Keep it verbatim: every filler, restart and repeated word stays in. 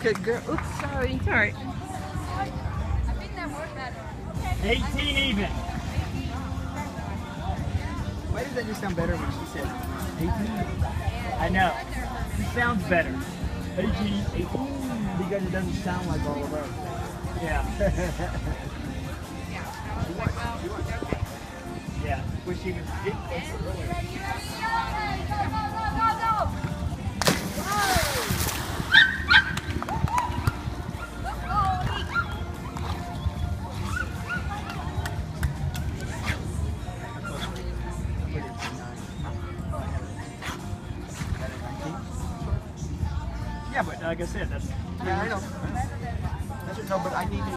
Good girl. Oops, sorry. It's all right. I think that worked better. eighteen even. Why does that just sound better when she said eighteen? I know. It sounds better. eighteen, eighteen. Because it doesn't sound like all of us. Yeah. Yeah. Wish he was getting closer earlier. Yeah, but like I said, that's Yeah, I know. That's it. No, but I need to.